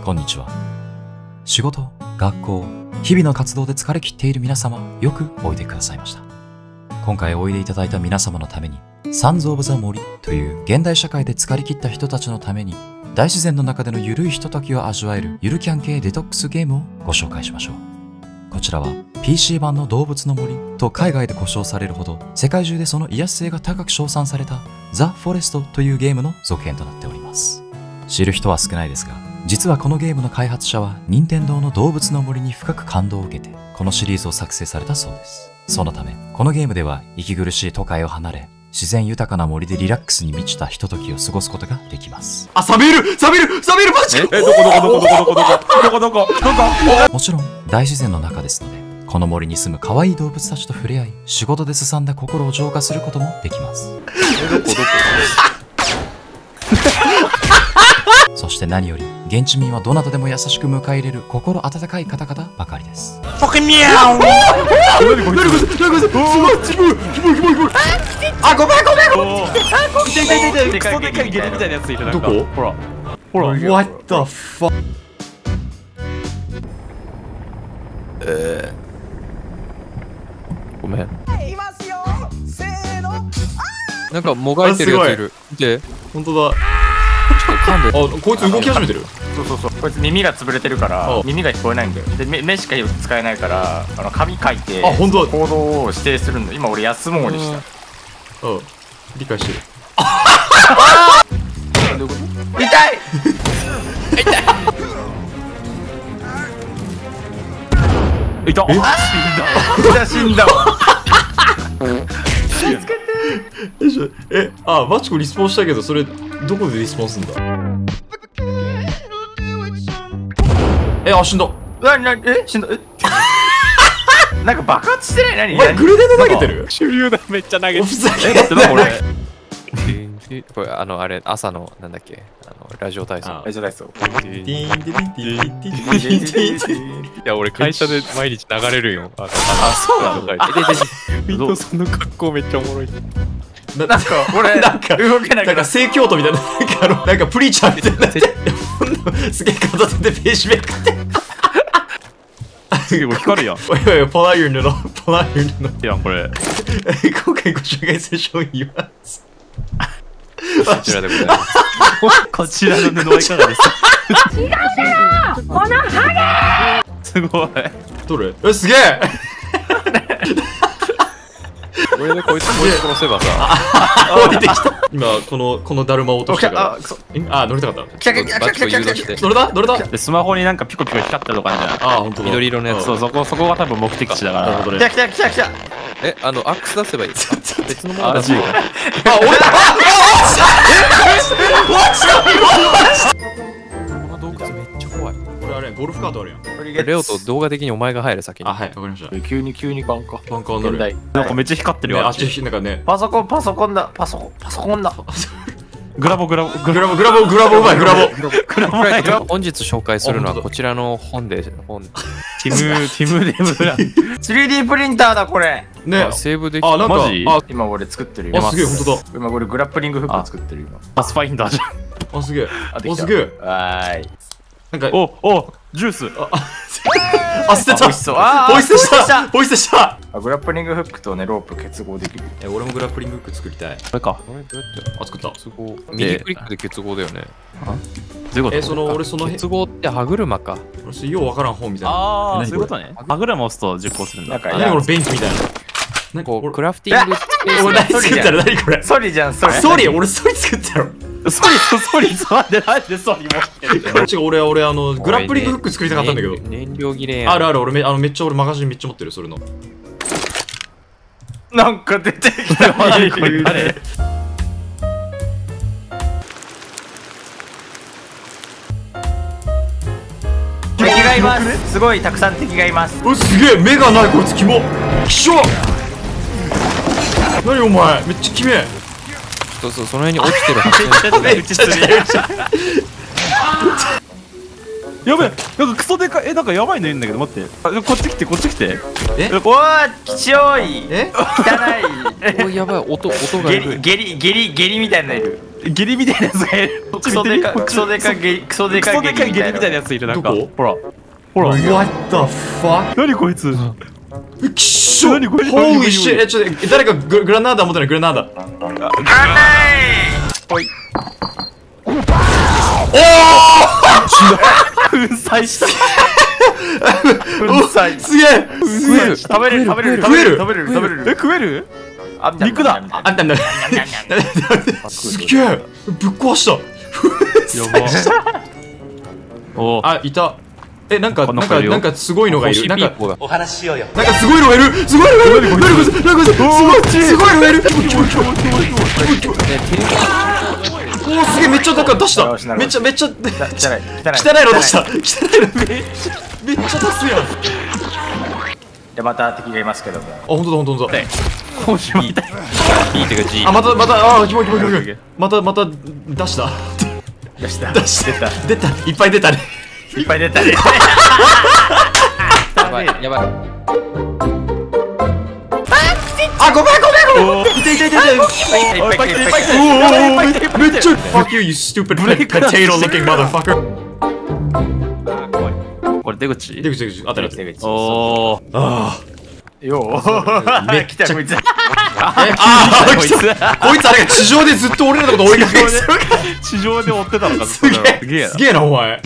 こんにちは。仕事、学校、日々の活動で疲れ切っている皆様、よくおいでくださいました。今回おいでいただいた皆様のために、サンズ・オブ・ザ・森という現代社会で疲れ切った人たちのために、大自然の中でのゆるいひとときを味わえるゆるキャン系デトックスゲームをご紹介しましょう。こちらは PC 版の動物の森と海外で呼称されるほど世界中でその癒し性が高く称賛されたザ・フォレストというゲームの続編となっております。知る人は少ないですが、実はこのゲームの開発者は任天堂の動物の森に深く感動を受けてこのシリーズを作成されたそうです。そのためこのゲームでは息苦しい都会を離れ、自然豊かな森でリラックスに満ちたひとときを過ごすことができます。 あ、サビルマジどこもちろん大自然の中ですので、この森に住む可愛い動物たちと触れ合い、仕事ですさんだ心を浄化することもできます。そして何より現地民はどなたでも優しく迎え入れる心温かい方々ばかりです。 あ、ごめん。クソでかいゲルみたいなやついる。なんかどこ？ ほら What the fuck？ ごめん。なんかもがいてるやついる。見て。 ほんとだ。 噛んで。 あ、こいつ動き始めてる。 そうこいつ耳が潰れてるから耳が聞こえないんだよ。で目しか使えないから、紙書いてあ、ほんとだ。 行動を指定するんだ。今俺休もうにした。 うん、理解してる。 痛い死んだわ。 あ、マチコリスポンしたけど、それどこでリスポンすんだ？あ、死んだ。 死んだ。なんか爆発してない？ お前グレネード投げてる？ 手榴弾めっちゃ投げてる。 ふざけだってなこれ。これあれ朝のなんだっけ、ラジオ体操。 ラジオ体操。 いや俺会社で毎日流れるよ。そうなんだ。みんなその格好めっちゃおもろい。 なんか俺動けないから。 聖教徒みたいな、なんかプリーチャーみたいになってすげえ片手でページめくって。 すげえ光るやん。 おいおい、ポラユルのいやこれ今回ご紹介する商品はこちらでございます。 こちらの布はいかがですか？ 違うだろこのハゲ！ すごい。 どれ？すげえ。 これでこいつ殺せばさ、 降りてきた。今このだるまを落としたから。乗りたかった。 バッチコ誘導して。 どれだ？ でスマホになんかピコピコ光ってるとかあるじゃん。 あ、本当だ。 緑色のやつ。 そう、そこが多分目的地だから。 なるほどね。 来た。 アックス出せばいい。別のもの出マジか。 俺だ。 この洞窟めっちゃ怖い。 これあれゴルフカートあるやん。 レオと動画的にお前が入る先に。 あ、はい、わかりました。 急にバンカバンカーになる。 なんかめっちゃ光ってるよ。 あっちなんかね。 パソコンだ。グラボうまい。 本日紹介するのはこちらの本で、 ティムデブラン 3D プリンターだこれね。 セーブできる。 あ、なんか今俺作ってるよ。 あ、すげえ、ほんとだ。 今俺グラップリングフック作ってる今。パスファインダーじゃん。 あ、すげえ。すげえ。 はーい。 なんかジュース。 捨てた。 美味しそう。 ポイ捨てした。 グラップリングフックとねロープ結合できる。 俺もグラップリングフック作りたい。 これか。 これどうやって作った。 右クリックで結合だよね。 どういうこと？ 俺その結合って歯車か。 俺ようわからん本みたいな。 ああ、そういうことね。歯車押すと実行するんだ。 何この便器みたいな。 なんかクラフティングスペース。 俺何作ったら何これ？ ソリじゃん、ソリ。 俺ソリ作ったろ。 ソリなんでソリ持ってる？ 違う、俺グラップリングフック作りたかったんだけど。 燃料切れやん。 ある、俺めっちゃマガジンめっちゃ持ってる、それの。 なんか出てきた。誰？敵がいます。すごいたくさん敵がいます。 すげえ、目がないこいつキモ。きしょ。何お前、めっちゃキメ。 その辺に落ちてる発電。 めっちゃやべえ、なんかクソでかい、なんかやばいのいるんだけど、待って。こっち来て。おー、きしょい。汚い。 お、やばい、音がゲリみたいなのいる。 ゲリみたいなやつがいる。 クソでかゲリみたいなやついる。なんかどこほらほら。 What the fuck? 何こいつ。 きっしょ。 何これ Holy shit。ちょっと誰かグラナーダ持ってない？グラナーダ。 ほい。粉砕した。粉砕。 すげえ。 食べれる食べれる食べれる食べれる食べれる。え食える？肉だ。 あんたんだ。すげえ。ぶっ壊した。 やば。おあ、いた。え、なんかすごいのがいる。なんかお話ししようよ。 なんかすごいのがいる。すごいのがいる。何これすごいのがいる。おー、すげえ。めっちゃなんか出した。めっちゃ汚いの出した。汚いのめっちゃ出すやん。 でまた敵がいますけども。 あ、ほんとだほんとだ。 今週みたい。 いいってか G。 あ、またキモい。また出した。出た。いっぱい出たね。 いっぱい出たね。 やばいやばい。 あ、ごめん。痛い。めっちゃ Fuck you, you stupid potato looking motherfucker。 これ出口。 出口。あったら。 おお。 あよあ。めっちゃこいつ。 こいつあれが地上でずっと俺らのこと追いかけてる。 地上で追ってたのか。 すげえなお前。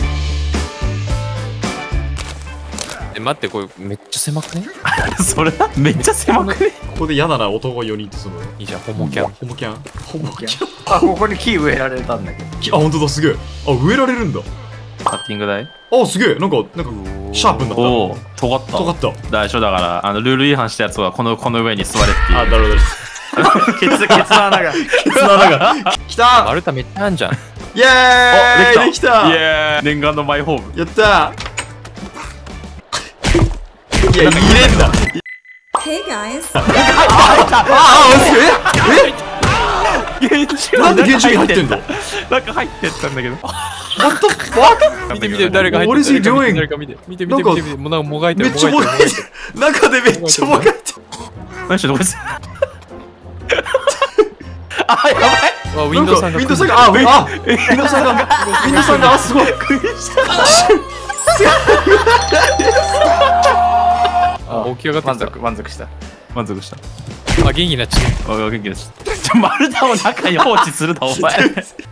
待って、これめっちゃ狭くね？ それめっちゃ狭くね？ ここで嫌だな、男4人ってその。 いいじゃん、ホモキャン。 ホモキャン。 あ、ここに木植えられたんだけど。 あ、ほんとだ、すげえ。あ、植えられるんだ。 カッティング台。 あ、すげえ。なんかシャープになった。 おお、尖った。大丈夫だからルール違反したやつはこの上に座れっていう。 あ、なるほど。ケツの穴が。きた。 マルタめっちゃあんじゃん。 イエーイ。できた。 イエーイ。念願のマイホーム。 やったー。いや、入れんだ。 Hey guys。 なんで現地に入ってんの？ なんか入ってったんだけど。 What the fuck？ 見て誰が入ってる。 What is he doing？ 誰か見て。もうなんかもがいてる。 めっちゃもがいてる。中でめっちゃもがいてる。 何してどこです？あ、やばい。 ウィンドウさんが。 ウィンドウさんが、すごい。 起き上がってきた。 満足した。 あ、元気になっちゃった。 元気になっちゃった。丸太を中に放置するな、お前。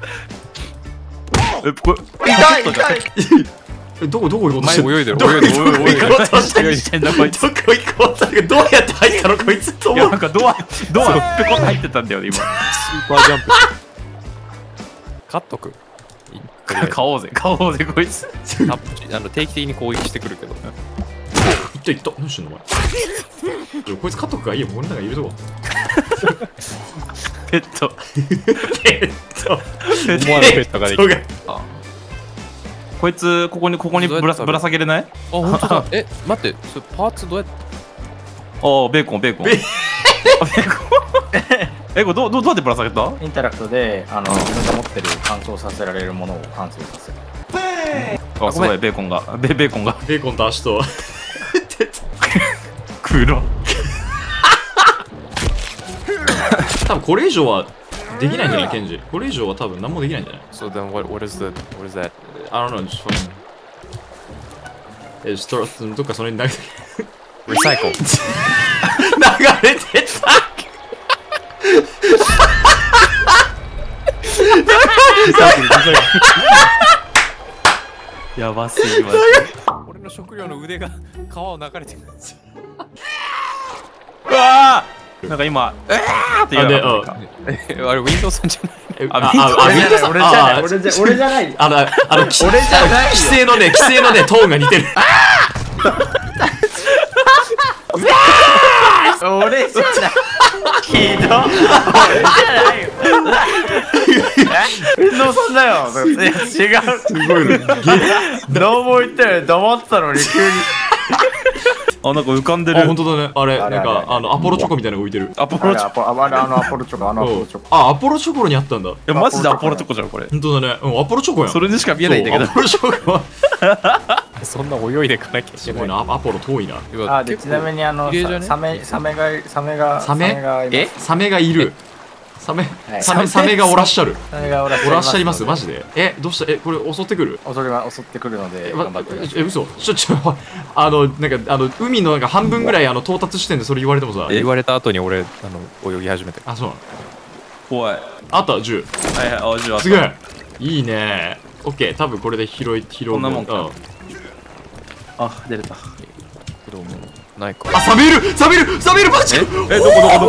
これ痛い。どこ行こうとして前泳いでる。 どこ行こうとしてる。 してんだこいつ。 どうやって入ったのこいつと思う。 なんかドアペコって入ってたんだよ今。 スーパージャンプ。カットく。 買おうぜこいつ。 定期的に攻撃してくるけど。 いった。何してんのお前。こいつカットくかいいよ。俺なんかいるとこ。 ペット。 思わぬペットができる。 こいつここにぶら下げれない？ あ、本当だ。待って、それパーツどうやって？ ベーコン。これどうやってぶら下げた？ インタラクトで自分が持ってる乾燥させられるものを乾燥させる。 あ、すごいベーコンが。ベーコンと足と。 黒。 多分これ以上はできないんじゃないケンジ。これ以上は多分何もできないんじゃない？ So then what is that? I don't know, just fucking... どっかそれに投げてリサイクル。 流れてたやばすぎます。 俺の食料の腕が川を流れてるんですよ。 うわーなんか今って言うのあれウィンドウさんじゃない？ ウィンドウさん俺じゃない。 規制のねトーンが似てる。 俺じゃない。ひどい。俺じゃないよ。運動さんだよ。違う。 すごいね。 どうも言ったよ。黙ってたのに急に。 あ、なんか浮かんでる。 あ、本当だね。あれ、なんかアポロチョコみたいなのが浮いてる。 アポロチョコ。アポロチョコ。 あ、アポロチョコにあったんだ。 いや、マジでアポロチョコじゃん、これ。 本当だね。アポロチョコやん。 それにしか見えないんだけど。 アポロチョコは。 そんな泳いでいかなきゃいけない。 アポロ遠いな。 でちなみにサメがいる。 サメがいる。 サメがおらっしゃる。 サメがおらおらっしゃいますマジで。どうした？これ襲ってくる？ 襲ってくるので頑張ってください。 嘘。なんか海のなんか半分ぐらい到達地点でそれ言われてもさ。 言われた後に俺泳ぎ始めて。 あ、そうなの。 怖い。 あった銃。 はいはい、銃あった。 すげえ。いいね。オッケー、多分これで拾う。 こんなもんか。あ、出れた。 ないか。 あ、サメいるマジ。 どこで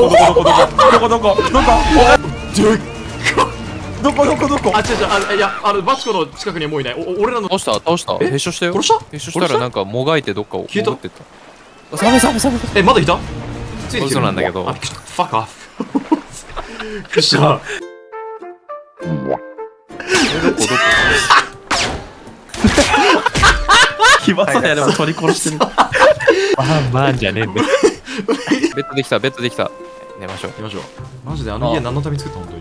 こあ、違う、いや、バチコの近くにはもういない。俺らの。 倒した閉所したよ。 殺した閉所したらなんかもがいてどっかを消えた潜ってった。サメまだいた？ついてきてる。 嘘なんだけど。 ファックオフ。くっしゃ。 暇さやでも取り殺してる。 まあじゃねえんだよ。ベッドできた。寝ましょう。 マジで家何のために作った本当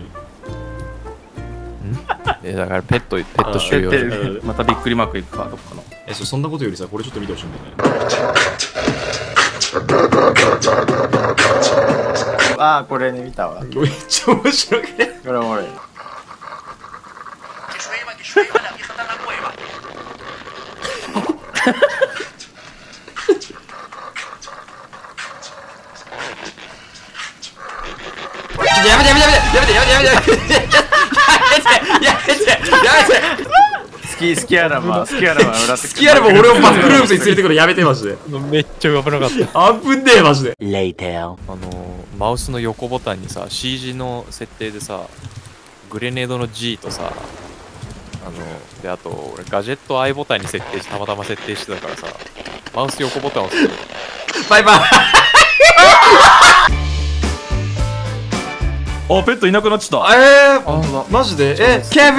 に。 だからペット収容所。 またびっくりマークいくかどっかの。 そんなことよりさ、これちょっと見てほしいんだよね。 あ、これね見たわ。 めっちゃ面白くね。 これおもろい。 やめてスキアラマ裏俺をバックルームに連れてくるやめてマジで。 めっちゃ危なかった。 危ねえマジで。 マウスの横ボタンにさ CG の設定でさグレネードの G とさであと俺ガジェット I ボタンにたまたま設定してたからさマウス横ボタンを押すとバイバイ。 あ、ペットいなくなっちゃった。 マジで。ケ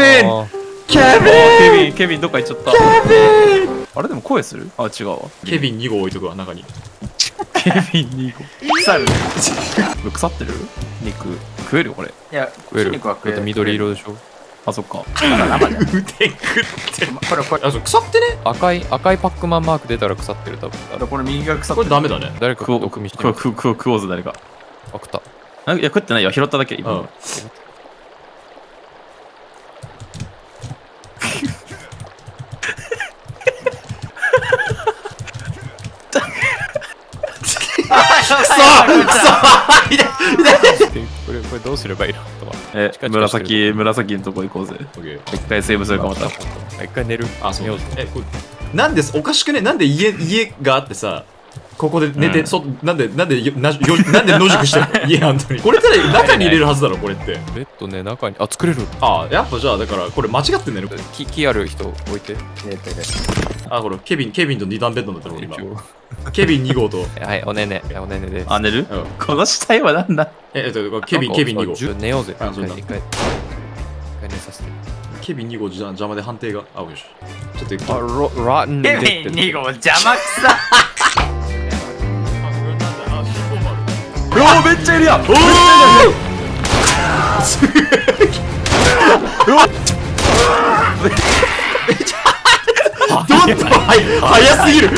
ビンどっか行っちゃった。あれでも声する？あ、違うわ。 ケビン2号置いとくわ中に。 ケビン2号腐ってる？肉食えるよこれ。 いや、 食える。だって緑色でしょ。 あ、そっか。 腕食って。 これ腐ってね。 赤いパックマンマーク出たら腐ってる多分。 これ右が腐ってる。 これダメだね。 誰か食おうぜ誰か。 あ、食った。 いや食ってないよ、拾っただけ今。 これどうすればいいのとか。 紫のとこ行こうぜ。一回セーブするかまた。 一回寝る。 あ、そう。なんでおかしくね？なんで家があってさ、ここで寝て、なんで野宿してるの？家あんのに。これって中に入れるはずだろこれって。 ベッドね中に作れる。 やっぱじゃあだからこれ間違ってんね。 木ある人置いて。 これケビンと2段ベッドになってる今。ケビン2号と。 はい、おねねです。 寝る？この死体はなんだ？ ケビン2号。 寝ようぜ。一回寝させて。 ケビン2号邪魔で判定が。よし。ちょっとロッンケビン2号邪魔くさ。 めっちゃいるやん。 どんどん早すぎる。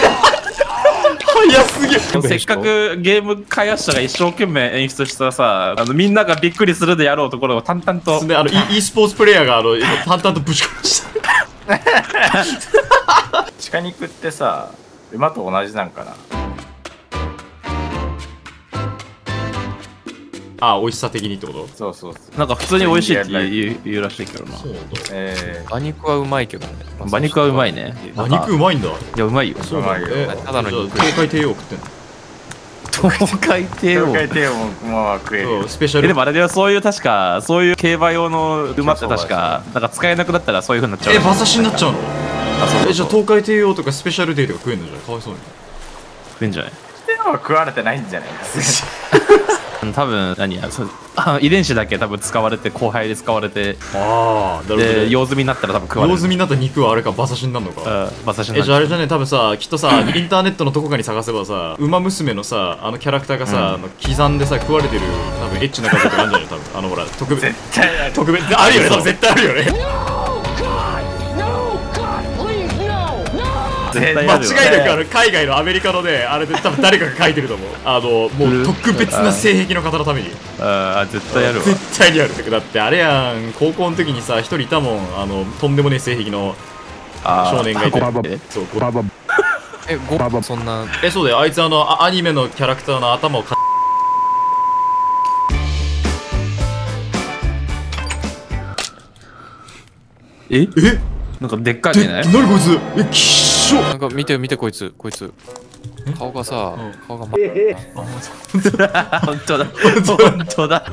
せっかくゲーム開発者が一生懸命演出したさ、みんながびっくりするでやろうところを淡々と。 e スポーツプレイヤーが淡々とぶち殺した。 鹿肉ってさ、馬と同じなんかな。 美味しさ的にってこと？ そう。 なんか普通に美味しいって言うらしいけどな。 馬肉はうまいけどね。 馬肉はうまいね。 馬肉うまいんだ。 いや、うまいよ。 そうだよ。 ただの肉。 東海帝王食ってんの？ 東海帝王も食える。 スペシャル。 でもあれではそういう確かそういう競馬用の馬って確かなんか使えなくなったらそういう風になっちゃう。 馬刺しになっちゃうの？じゃあ東海帝王とかスペシャルデーとか食えんのじゃん。かわいそうに。 食えんじゃない？ 食われてないんじゃないですか。 多分遺伝子だけ多分使われて後輩で使われて、で用済みになったら多分食われる。 用済みになった肉はあれか馬刺しになるのか。 馬刺しになる。 じゃああれじゃね、多分さきっとさインターネットのどこかに探せばさ、馬娘のさキャラクターがさ刻んでさ食われてる多分エッチな画像とかあるんじゃない？多分ほら特別あるよね。多分絶対あるよね。 絶対間違いやるわなく海外のアメリカのね、あれで多分誰かが書いてると思う。もう特別な性癖の方のために。 あー絶対やるわ。 絶対にある。だってあれやん、高校の時にさ、一人いたもん、とんでもねえ性癖の少年がいて。そう、 そんな。 そうだよ、あいつアニメのキャラクターの頭をえなんかでっかいね。 何こいつきっしょ。 なんか見てこいつ。顔がさ、顔が本当だ。本当だ。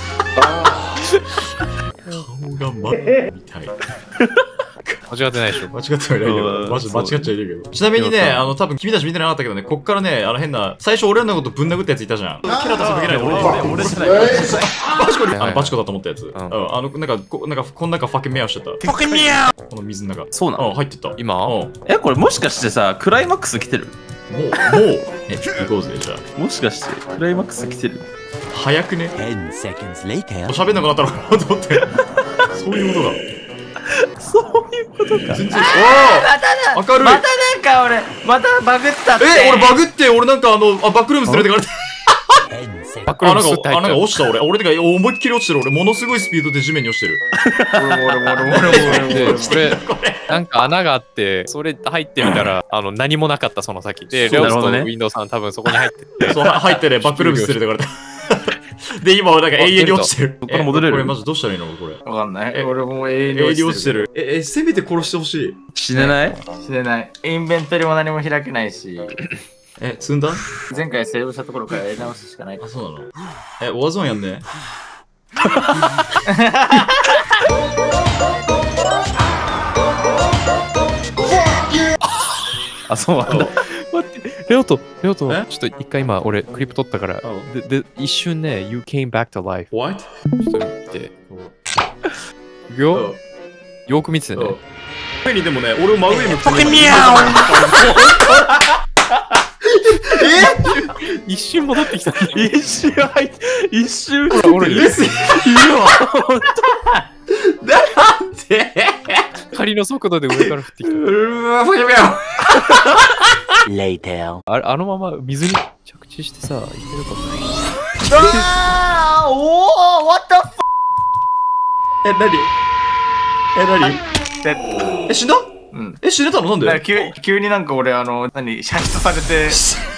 顔がみたい。 間違ってないでしょ。 間違ってはいないけど、間違っちゃいないけど。ちなみにね、多分君たち見てなかったけどね、こっからね、変な、最初俺らのことぶん殴ったやついたじゃん。キャラとかけないで俺じゃない。バチコに、バチコだと思ったやつ。なんか、この中ファッキンメアしちゃった。ファッキンメアこの水の中。 そうなの？ 入ってった。 今これもしかしてさ、クライマックス来てる？ もう、行こうぜ、じゃあ。 もしかして、クライマックス来てる？ 早くね。喋んなくなったのかなと思って。そういうことだ。 そういうことか。 全然。 また明るい。 なんか俺、またバグったって。 俺バグって、俺なんかバックルーム連れてかれて。 バックルームスッて入っなんか落ちた俺。俺てか思いっきり落ちてる俺。ものすごいスピードで地面に落ちてる。 で、これ、なんか穴があって、それ入ってみたら、何もなかったその先で、レオスとウィンドウさん多分そこに入ってて。 そう、入ってね、バックルーム連れてかれて。で、今はなんか永遠に落ちてる。 これ戻れる？ これマジどうしたらいいのこれ。 わかんない。俺も永遠に永遠に落ちてる。せめて殺してほしい。 死ねない？ 死ねない。インベントリも何も開けないし。 積んだ？ 前回セーブしたところからやり直すしかない。 あ、そうなの？ワーゾーンやんね。 あ、そうなんだ。 待って、レオト、ちょっと一回今、俺、クリップ取ったから、で、一瞬ね、You came back to life。 What？ ちょっと見て。いくよ。よく見ててね。 上にでもね、俺を真上に向くとね。 一瞬戻ってきた。 一瞬入って、一瞬ほら、いるわ。 なんで仮の速度で上から降ってきた。あのまま水に着地してさ、いけるかな。 what the f***? 何？死んだ？ うん。 死ねたの？なんで？ 急になんか俺射出されて。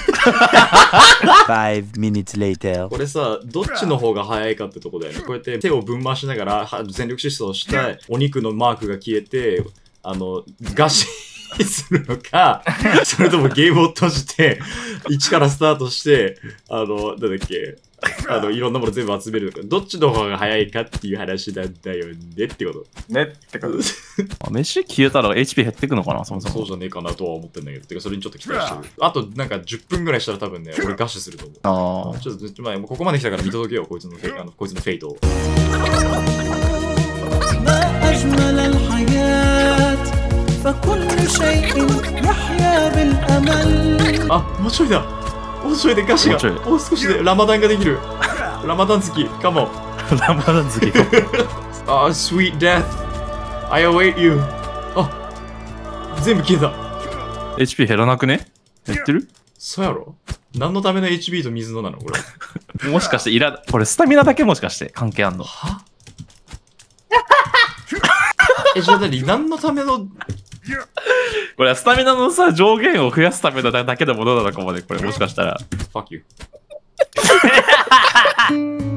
5 minutes later。 これさ、どっちの方が早いかってとこだよね。こうやって手をぶん回しながら全力疾走してお肉のマークが消えて、餓死するのか、それともゲームを閉じて、1からスタートして、なんだっけ、いろんなもの全部集めるのか、どっちの方が早いかっていう話なんだよねってこと。 ねってこと。 飯消えたら HP 減ってくのかな、そもそも。 そうじゃねえかなとは思ってんだけど、てかそれにちょっと期待してる。あとなんか10分ぐらいしたら多分ね、俺餓死すると思う。ちょっと、まあ、ここまで来たから見届けよう、こいつのフェイトを。あ、もうちょいだ。もうちょいで歌詞が。もう少しでラマダンができる。ラマダン好き、カモン。 ラマダン好き。 あ、sweet death. I await you. あ、全部消えた。 HP 減らなくね？減ってる？ そうやろ？何のための HP と水のなのこれ。 もしかしてこれスタミナだけもしかして関係あんの？ は？じゃあ何のためのこれスタミナのさ、上限を増やすためのだけのものなのかもね、これもしかしたら。 Fuck you.